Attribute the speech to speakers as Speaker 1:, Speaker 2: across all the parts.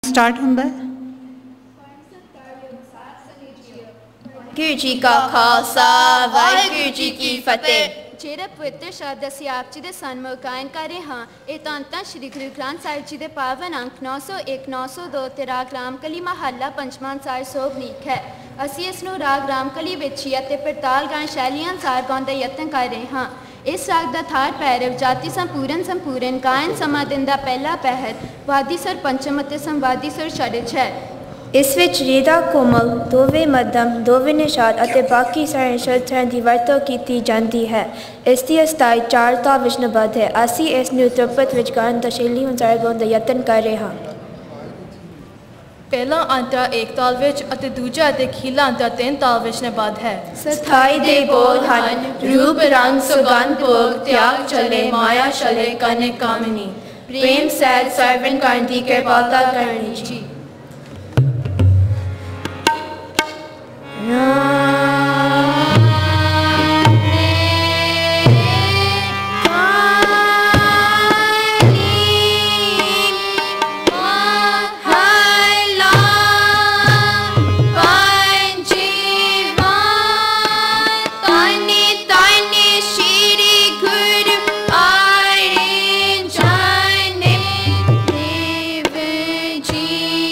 Speaker 1: Start ਹੁੰਦਾ ਹੈ।
Speaker 2: ਗੁਰੂ ਜੀ ਕਾ ਖਾਲਸਾ ਵਾਹਿਗੁਰੂ ਜੀ ਕੀ ਫਤਿਹ।
Speaker 3: ਜਿਹੜਾ ਪਵਿੱਤਰ ਸ਼ਬਦ ਅਸੀਂ ਆਪ ਜੀ ਦੇ ਸਨਮੁਖ ਗਾਇਨ ਕਰ ਰਹੇ ਹਾਂ, ਇਹ ਤਾਂ ਸ਼੍ਰੀ ਗੁਰੂ ਗ੍ਰੰਥ ਸਾਹਿਬ ਜੀ ਦੇ ਪਾਵਨ ਅੰਕ 901, 902 ਤੇ ਰਾਗ ਰਾਮਕਲੀ ਮਹੱਲਾ ਪੰਚਵਾਂ ਅਨੁਸਾਰ ਸੋਭਨੀਕ ਹੈ। ਅਸੀਂ ਇਸ ਨੂੰ ਰਾਗ ਰਾਮਕਲੀ ਵਿੱਚ ਹੀ ਅਤੇ ਪੜਤਾਲ ਗਾਇਨ ਸ਼ੈਲੀਆਂ ਅਨੁਸਾਰ ਗਾਉਣ ਦਾ ਯਤਨ ਕਰ ਰਹੇ ਹਾਂ। ਇਸ ਰਾਗ ਦਾ ਥਾਰ ਪੈਰਵ ਜਾਤੀ ਸੰਪੂਰਨ ਗਾਇਨ ਸਮਾਂ ਦਿਨ ਦਾ ਪਹਿਲਾ ਪਹਿਰ, ਵਾਦੀ ਸੁਰ ਪੰਚਮ ਅਤੇ ਸੰਵਾਦੀ ਸੁਰ ਛੜਿਛ ਹੈ।
Speaker 2: ਇਸ ਵਿੱਚ ਰੀਦਾ ਕੋਮਲ, ਦੋਵੇਂ ਮੱਧਮ, ਦੋਵੇਂ ਨਿਸ਼ਾਦ ਅਤੇ ਬਾਕੀ ਸਾਰੇ ਸ਼ਬਦਾਂ ਦੀ ਵਰਤੋਂ ਕੀਤੀ ਜਾਂਦੀ ਹੈ। ਇਸ ਦੀ ਅਸਥਾਈ 4 ਤਾਲ ਵਿੱਚ ਨਿਬੱਧ ਹੈ। ਅਸੀਂ ਇਸ ਨੂੰ ਧਰੁਪਦ ਵਿੱਚ ਗਾਉਣ ਦਾ ਸ਼ੈਲੀ ਅਨੁਸਾਰ ਗਾਉਣ ਦਾ ਯਤਨ ਕਰ ਰਹੇ ਹਾਂ।
Speaker 4: ਪਹਿਲਾ ਅੰਤਰਾ 1 ਤਾਲ ਵਿੱਚ ਅਤੇ ਦੂਜਾ ਅਤੇ ਅਖੀਰਲਾ ਅੰਤਰਾ 3 ਤਾਲ ਵਿੱਚ ਨਿਬੱਧ ਹੈ।
Speaker 2: ਸਥਾਈ ਦੇ ਬੋਲ ਹਨ ਰੂਪ ਰੰਗ ਸੁਗੰਧ ਭੋਗ, ਤਿਆਗ ਚਲੇ ਮਾਇਆ ਚਲੇ ਕਨੇ ਕਾਮਨੀ, ਪ੍ਰੇਮ ਸਹਿਜ ਸਰਵਨ ਕਰਨ ਦੀ ਕਿਰਪਾਲਤਾ ਕਰਨੀ ਜੀ।
Speaker 3: जी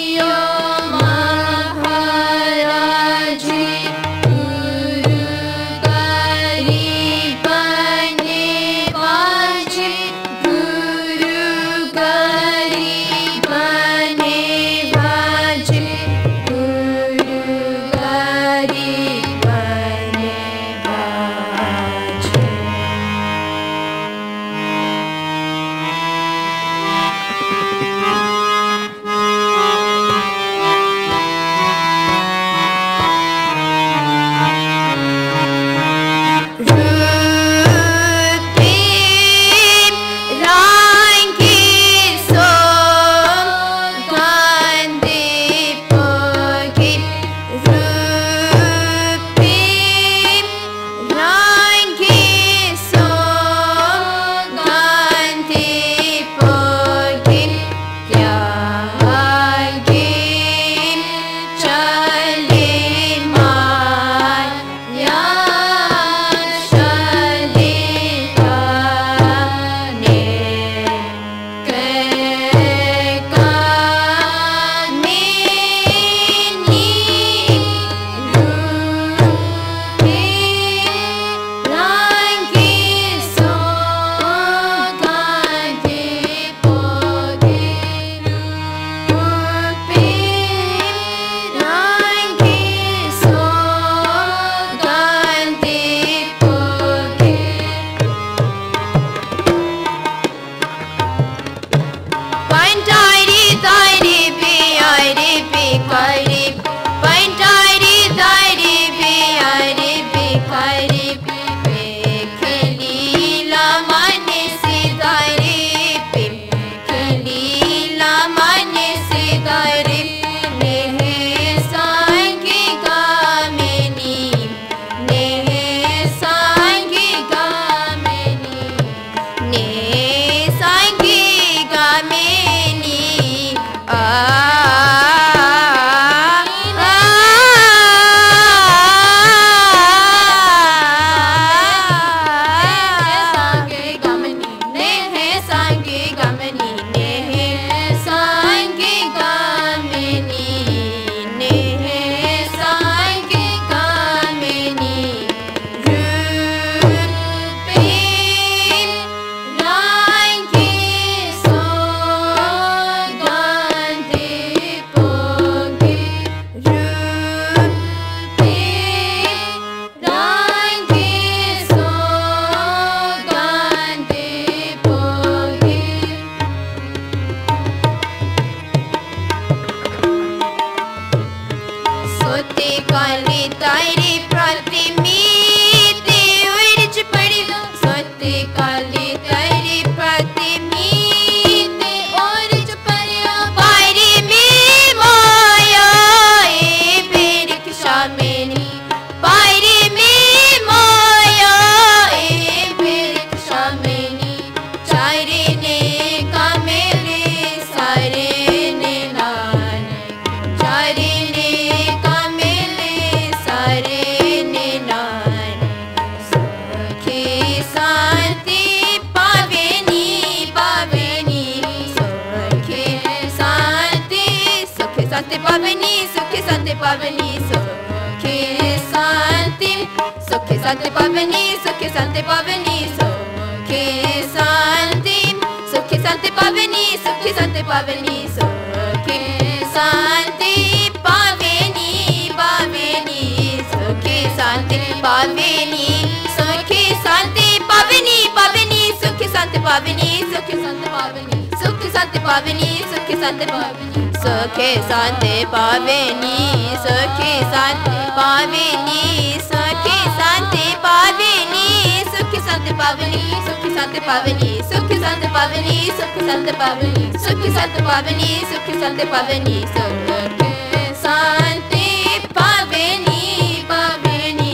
Speaker 3: शांति पावनी सुखी शांति पावनी सुखी शांति सुखी शांति पावनी सुखी शांति पावनी सुखी शांति सुखी शांति पावनी सुखी शांति पावनी सुखी शांति पावनी पावनी सुखी शांति पावनी सुखी शांति पावनी पावनी सुखी शांति पावनी सुखी शांति पावनी सुखी शांति पावनी सुखी शांति पावनी सुखी शांति पावनी सुखी शांति पावनी सुखी शांति पावनी सुखी शांति पावनी सुखी शांति पावनी सुखी शांति पावनी सुखी शांति पावनी सुखी शांति पावनी सुखी शांति पावनी सुखी शांति पावनी पावनी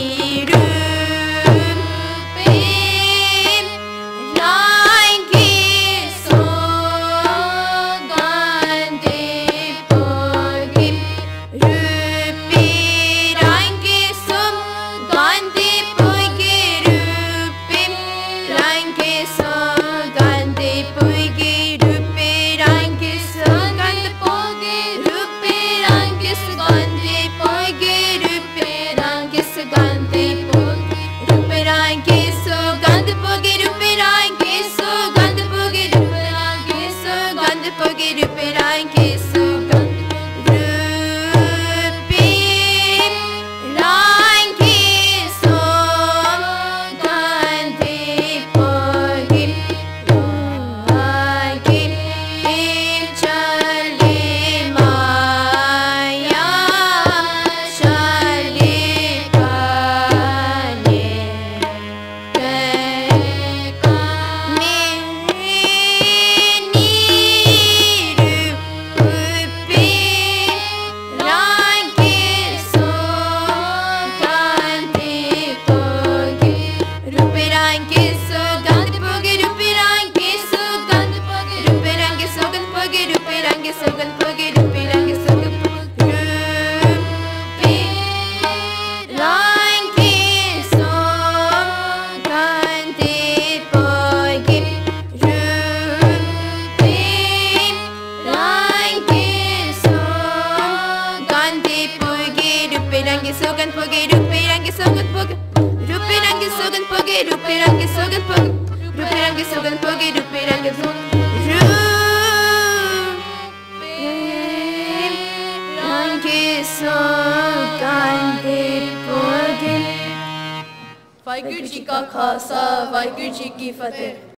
Speaker 3: रूपे लाएंगे सौगंधे पोगे रूपे लाएंगे सौगंधे पोगे रूपे लाएंगे सौगंधे पोगे रूपे लाएंगे सौगंध पोगे रूपे लाएंगे सुगंधे पोगे रूपे लाएंगे सुगंधे पोगे रूपे लाएंगे सुगंध पोगे रूपे लाएंगे सुगंध पोगे रूपे लाएंगे सुगंध पोगे रूपे लाएंगे सुगंध रूपे लाएंगे सुगंधे पोगे लाएंगे चले माया चले पाले
Speaker 4: वाहिगुरु जी का खालसा वाहिगुरु जी की फतेह।